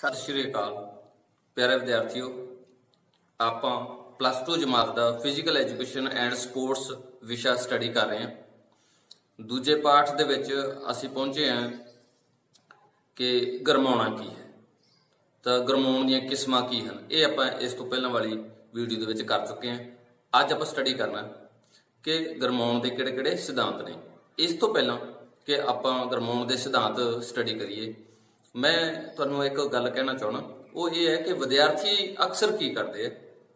सत श्री अकाल प्यारे विद्यार्थियों, ਆਪਾਂ प्लस 2 जमात का फिजिकल एजुकेशन एंड स्पोर्ट्स विषय स्टडी कर रहे हैं। दूजे पाठ दे विच असीं पहुंचे हैं कि गरमाउणा की है, तो गरमाउण दीयां किस्मां की हैं। ये आपां इस तो पहलां वाली वीडियो दे विच कर चुके हैं। अज आपां स्टडी करना कि गरमाउण दे किहड़े-किहड़े सिद्धांत ने। इस तो पहलां कि आपां गरमाउण दे सिद्धांत स्टडी करिए, मैं तुहानूं एक गल कहना चाहना, वो ये है कि विद्यार्थी अक्सर की करते हैं,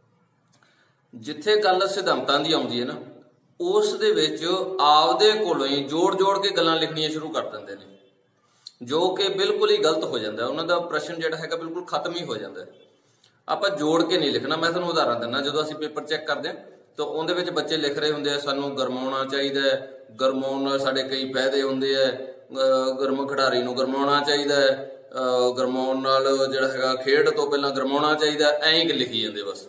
जिथे गल सिद्धांतां दी आउंदी है ना, उस दे विच आपदे कोलों ही जोड़-जोड़ के गल्लां लिखणियां शुरू कर दिंदे ने, जो कि बिल्कुल ही गलत हो जाता है। उन्हां दा प्रश्न जिहड़ा हैगा बिल्कुल खत्म ही हो जाता है। आपां जोड़ के नहीं लिखना। मैं तुहानूं उदाहरण दिंदा, जदों असीं पेपर चैक करदे हां तो उहदे विच बच्चे लिख रहे हुंदे आ सानूं गरमाउणा चाहीदा है, गरमाउण नाल साडे कई फायदे हुंदे आ, गर्म खिडारी नूं गरमाउणा चाहीदा है, गरमाउण नाल जिहड़ा हैगा खेड तो पहलां गरमाउणा चाहीदा, ऐं लिखी जांदे बस।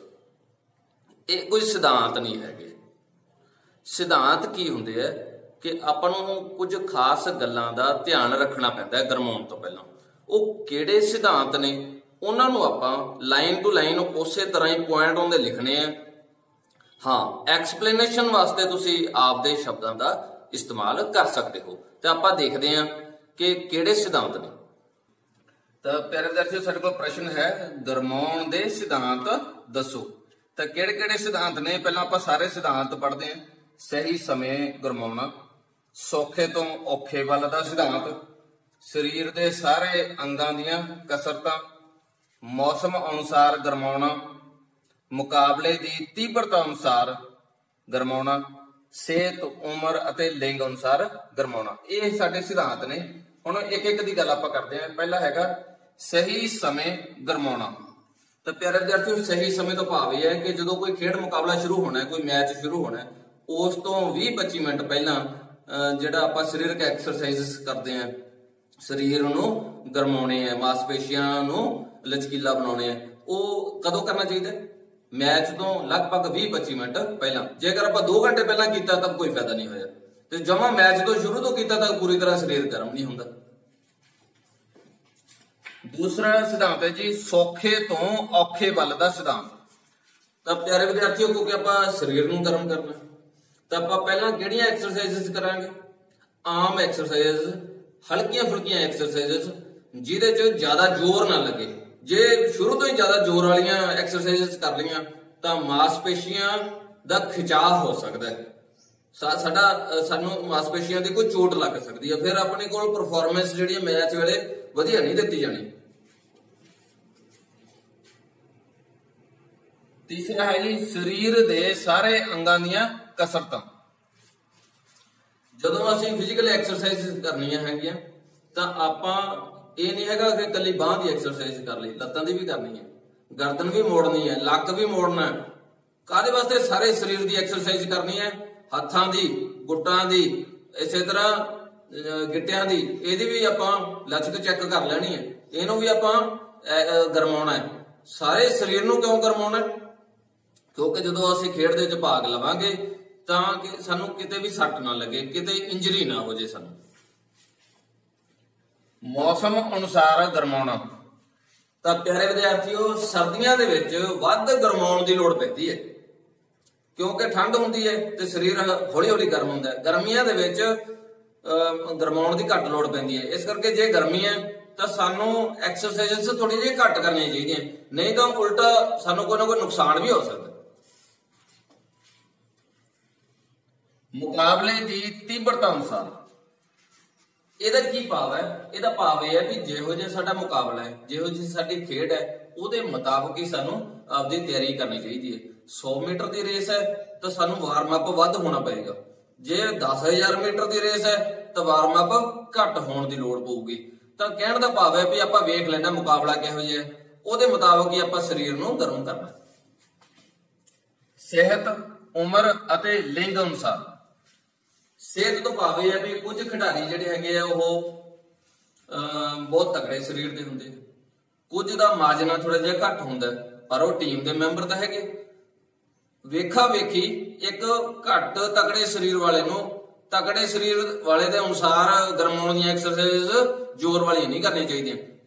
ये कोई सिद्धांत नहीं है। सिद्धांत की हुंदे है कि आपां नूं कुछ खास गल्लां दा ध्यान रखना पैंदा है गरमाउण तो पहलां। वो किहड़े सिद्धांत ने उन्हां नूं आपां लाइन टू लाइन उसे तरह ही पॉइंट उहदे लिखने हैं। हाँ, एक्सप्लेनेशन वास्ते तुसीं आपदे शब्दां दा इस्तेमाल कर सकते हो। तो आपां देखदे हां कि किहड़े सिद्धांत ने। तो प्यारे विद्यार्थियों, साडे कोल प्रश्न है गरमाउण दे सिद्धांत दसो। तो किहड़े-किहड़े सिद्धांत ने? पहलां आपां सारे सिद्धांत पढ़दे हां। सही समय गरमाउणा, सौखे तो औखे वल दा सिद्धांत, शरीर दे सारे अंगां दीयां कसरतां, मौसम अनुसार गरमाउणा, मुकाबले दी तीव्रता अनुसार गरमाउणा, सेहत उम्र अते लिंग अनुसार गरमाउणा। ये साडे सिद्धांत ने। हुण एक एक दी गल आपां करदे हां। पहला हैगा सही समय गरमाउणा। तो प्यारे विद्यार्थियों, सही समय तो भाव यह है कि जो कोई खेड मुकाबला शुरू होना है, कोई मैच शुरू होना है, उस तो 20-25 मिनट पहला जिहड़ा आपां सरीरक एक्सरसाइज करते हैं, शरीर नूं गरमाउणे है, मांसपेशियां नूं लचकीला बनाउणे है, वो कदों करना चाहिए? मैच तो लगभग 20-25 मिनट पहला। जेकर आपां 2 घंटे पहला कीता तब कोई फायदा नहीं होया, तो जमा मैच तो शुरू तो कीता तक पूरी तरह शरीर गर्म नहीं हुंदा। दूसरा सिद्धांत है जी सौखे तो औखे वल दा सिद्धांत। तो प्यारे विद्यार्थियों, क्योंकि आपां शरीर नूं गर्म करना, तो आपां पहला किहड़ियां एक्सरसाइजेस करांगे? आम एक्सरसाइज, हल्कियां फुल्कियां एक्सरसाइजेस जिहदे च ज्यादा जोर ना लगे। जे शुरू तो ही ज्यादा जोर वालियां एक्सरसाइजेस कर लियां तो मांसपेशियां दा खिंचाव हो सकता है, सानू मांसपेशियां दी कोई चोट लग सकती है, फिर अपने कोल परफॉर्मेंस जिहड़ी मैच वेले वधिया नहीं दित्ती जानी। तीसरा है जी शरीर दे सारे अंगां दीयां कसरतां। जदों असीं फिजिकल एक्सरसाइज करनियां हैगियां तां आपां ये नहीं हैगा कि कली बांह की एक्सरसाइज कर ली, लत्तां दी भी करनी है, गर्दन भी मोड़नी है, लक भी मोड़ना है। काहदे वास्ते? सारे शरीर की एक्सरसाइज करनी है, हत्थां दी, गुट्टां दी, इसे तरह गिट्टियां दी, इहदी भी आपां लचक चेक कर लेनी है, इहनूं भी आपां गरमाउणा है। सारे शरीर नूं क्यों गरमाउणा? क्योंकि जदों असीं खेड दे विच भाग लवांगे तां कि सानूं किते भी सੱਟ ना लगे, किते इंजरी ना हो जाए सानूं। मौसम अनुसार गरमाउणा। तो प्यारे विद्यार्थियों, सर्दियां दे विच वध गरमाउण दी लोड़ पैंदी है, क्योंकि ठंड हुंदी है ते शरीर हौली हौली गर्म हुंदा है। गर्मियां दे विच गरमाउण दी घट लोड़ पैंदी है। इस करके जे गर्मी है तो सानू एक्सरसाइजेस थोड़ी जी घट करनी चाहिए, नहीं तो उल्टा सानू कोई ना कोई नुकसान भी हो सकता है। मुकाबले दी तीव्रता अनुसार, ਇਹਦਾ ਕੀ ਭਾਵ ਹੈ? ਇਹਦਾ ਭਾਵ ਇਹ ਹੈ ਵੀ ਜਿਹੋ ਜਿਹਾ ਸਾਡਾ ਮੁਕਾਬਲਾ ਹੈ, ਜਿਹੋ ਜਿਹੀ ਸਾਡੀ ਖੇਡ ਹੈ, ਉਹਦੇ ਮੁਤਾਬਕ ਹੀ ਸਾਨੂੰ ਆਪਦੀ ਤਿਆਰੀ ਕਰਨੀ ਚਾਹੀਦੀ ਹੈ। 100 ਮੀਟਰ ਦੀ ਰੇਸ ਹੈ ਤਾਂ ਸਾਨੂੰ ਵਾਰਮ ਅਪ ਵੱਧ ਹੋਣਾ ਪਏਗਾ। ਜੇ 10000 ਮੀਟਰ ਦੀ ਰੇਸ ਹੈ ਤਾਂ ਵਾਰਮ ਅਪ ਘੱਟ ਹੋਣ ਦੀ ਲੋੜ ਪਊਗੀ। ਤਾਂ ਕਹਿਣ ਦਾ ਭਾਵ ਹੈ ਵੀ ਆਪਾਂ ਵੇਖ ਲੈਣਾ ਮੁਕਾਬਲਾ ਕਿਹੋ ਜਿਹਾ ਹੈ, ਉਹਦੇ ਮੁਤਾਬਕ ਹੀ ਆਪਾਂ ਸਰੀਰ ਨੂੰ ਗਰਮ ਕਰਨਾ। ਸਿਹਤ ਉਮਰ ਅਤੇ ਲਿੰਗ ਅਨੁਸਾਰ। सेहत तो भाव यह है भी कुछ खिडारी जिहड़े हैगे आ वो बहुत तगड़े शरीर दे हुंदे, कुछ दा माजना थोड़ा जिहा घट हुंदा, पर वो टीम दे मैंबर तां हैगे। वेखा वेखी एक घट तगड़े शरीर वाले नूं तगड़े शरीर वाले दे अनुसार गरमाउण दी एक्सरसाइज जोर वाली नहीं करनी चाहिए।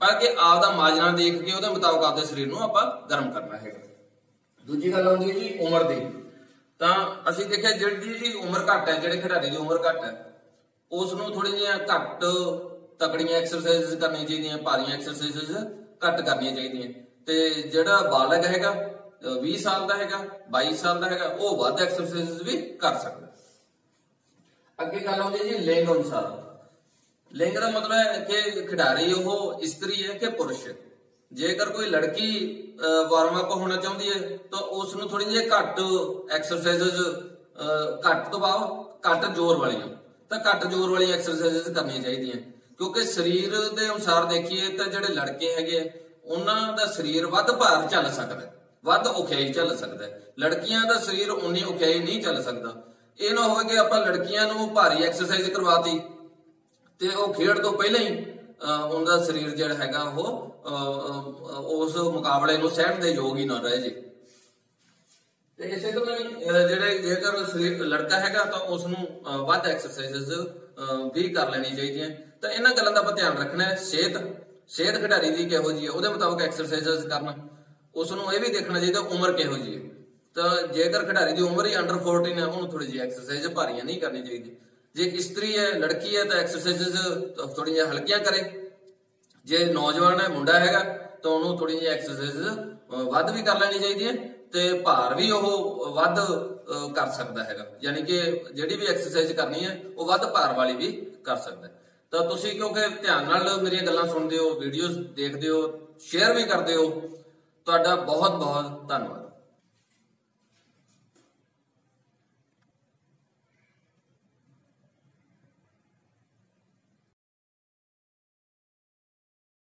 पर कि आपदा माजरा देख के ਉਹਦੇ ਮੁਤਾਬਕ ਆਪਦੇ ਸਰੀਰ ਨੂੰ ਆਪਾਂ ਗਰਮ ਕਰਨਾ ਹੈਗਾ। ਦੂਜੀ ਗੱਲ ਆਉਂਦੀ ਹੈ ਜੀ ਉਮਰ ਦੀ। ਤਾਂ ਅਸੀਂ ਦੇਖਿਆ ਜਿਹੜੀ ਉਮਰ ਘੱਟ ਹੈ, ਜਿਹੜੇ ਖਿਡਾਰੀ ਦੀ ਉਮਰ ਘੱਟ ਹੈ, ਉਸ ਨੂੰ ਥੋੜੀ ਜਿਹੀਆਂ ਘੱਟ ਤਕੜੀਆਂ ਐਕਸਰਸਾਈਜ਼ ਕਰਨੀਆਂ ਚਾਹੀਦੀਆਂ, ਭਾਰੀਆਂ ਐਕਸਰਸਾਈਜ਼ ਘੱਟ ਕਰਨੀਆਂ ਚਾਹੀਦੀਆਂ। ਤੇ ਜਿਹੜਾ ਬਾਲਗ ਹੈਗਾ 20 ਸਾਲ ਦਾ ਹੈਗਾ, 22 ਸਾਲ ਦਾ ਹੈਗਾ, ਉਹ ਵੱਧ ਐਕਸਰਸਾਈਜ਼ ਵੀ ਕਰ ਸਕਦਾ। ਅੱਗੇ ਗੱਲ ਆਉਂਦੀ ਜੀ ਲਿੰਗ ਅਨੁਸਾਰ। ਲਿੰਗ ਦਾ ਮਤਲਬ ਹੈ ਕਿ ਖਿਡਾਰੀ ਉਹ ਇਸਤਰੀ ਹੈ ਕਿ ਪੁਰਸ਼। ਜੇਕਰ ਕੋਈ ਲੜਕੀ ਵਾਰਮ ਅਪ ਹੋਣਾ ਚਾਹੁੰਦੀ ਹੈ ਤਾਂ ਉਸ ਨੂੰ ਥੋੜੀ ਜਿਹੀ ਘੱਟ ਐਕਸਰਸਾਈਜ਼, ਘੱਟ ਦਬਾਅ, ਘੱਟ ਜ਼ੋਰ ਵਾਲੀਆਂ, ਤਾਂ ਘੱਟ ਜ਼ੋਰ ਵਾਲੀਆਂ ਐਕਸਰਸਾਈਜ਼ ਕਰਨੀਆਂ ਚਾਹੀਦੀਆਂ। ਕਿਉਂਕਿ ਸਰੀਰ ਦੇ ਅਨੁਸਾਰ ਦੇਖੀਏ ਤਾਂ ਜਿਹੜੇ ਲੜਕੇ ਹੈਗੇ ਉਹਨਾਂ ਦਾ ਸਰੀਰ ਵੱਧ ਭਾਰ ਝੱਲ ਸਕਦਾ, ਵੱਧ ਔਖਿਆਈ ਝੱਲ ਸਕਦਾ। ਲੜਕੀਆਂ ਦਾ ਸਰੀਰ ਉਨੀ ਔਖਿਆਈ ਨਹੀਂ ਝੱਲ ਸਕਦਾ। ਇਹ ਨਾ ਹੋਵੇ ਕਿ ਆਪਾਂ ਲੜਕੀਆਂ ਨੂੰ ਭਾਰੀ ਐਕਸਰਸਾਈਜ਼ ਕਰਵਾਤੀ ਤੇ ਉਹ ਖੇਡ ਤੋਂ ਪਹਿਲਾਂ ਹੀ ਉਹਦਾ ਸਰੀਰ ਜਿਹੜਾ ਹੈਗਾ ਉਹ ਉਸ ਮੁਕਾਬਲੇ ਨੂੰ ਸਹਿਣ ਦੇ ਯੋਗ ਹੀ ਨਾ ਰਹੇ ਜੀ। ਤੇ ਇਸੇ ਤਰ੍ਹਾਂ ਜੇਕਰ ਸਰੀਰ ਲੜਕਾ ਹੈਗਾ ਤਾਂ ਉਸ ਨੂੰ ਵੱਧ ਐਕਸਰਸਾਈਜ਼ ਵੀ ਕਰ ਲੈਣੀ ਚਾਹੀਦੀਆਂ। ਤਾਂ ਇਹਨਾਂ ਗੱਲਾਂ ਦਾ ਆਪਾਂ ਧਿਆਨ ਰੱਖਣਾ ਹੈ। ਸਿਹਤ ਖਿਡਾਰੀ ਦੀ ਕਿਹੋ ਜਿਹੀ ਹੈ, ਉਹਦੇ ਮੁਤਾਬਕ ਐਕਸਰਸਾਈਜ਼ ਕਰਨਾ। ਉਸ ਨੂੰ ਇਹ ਵੀ ਦੇਖਣਾ ਚਾਹੀਦਾ ਉਮਰ ਕਿਹੋ ਜਿਹੀ ਹੈ। ਤਾਂ ਜੇਕਰ ਖਿਡਾਰੀ ਦੀ ਉਮਰ ਹੀ ਅੰਡਰ 14 ਹੈ, ਉਹਨੂੰ ਥੋੜੀ ਜਿਹੀ ਐਕਸਰਸਾਈਜ਼ ਭਾਰੀਆਂ ਨਹੀਂ ਕਰਨੀ ਚਾਹੀਦੀ। ਜੇ ਇਸਤਰੀ ਹੈ, ਲੜਕੀ ਹੈ, ਤਾਂ ਐਕਸਰਸਾਈਜ਼ ਥੋੜੀ ਜਿਹੀ ਹਲਕੀਆਂ ਕਰੇ। ਜੇ ਨੌਜਵਾਨ ਹੈ, ਮੁੰਡਾ ਹੈਗਾ, ਤਾਂ ਉਹਨੂੰ ਥੋੜੀ ਜਿਹੀ ਐਕਸਰਸਾਈਜ਼ ਵੱਧ ਵੀ ਕਰ ਲੈਣੀ ਚਾਹੀਦੀ ਹੈ ਤੇ ਭਾਰ ਵੀ ਉਹ ਵੱਧ ਕਰ ਸਕਦਾ ਹੈਗਾ। ਯਾਨੀ ਕਿ ਜਿਹੜੀ ਵੀ ਐਕਸਰਸਾਈਜ਼ ਕਰਨੀ ਹੈ ਉਹ ਵੱਧ ਭਾਰ ਵਾਲੀ ਵੀ ਕਰ ਸਕਦਾ। ਤਾਂ ਤੁਸੀਂ ਕਿਉਂਕਿ ਧਿਆਨ ਨਾਲ ਮੇਰੀਆਂ ਗੱਲਾਂ ਸੁਣਦੇ ਹੋ, ਵੀਡੀਓਜ਼ ਦੇਖਦੇ ਹੋ, ਸ਼ੇਅਰ ਵੀ ਕਰਦੇ ਹੋ, ਤੁਹਾਡਾ ਬਹੁਤ ਬਹੁਤ ਧੰਨਵਾਦ।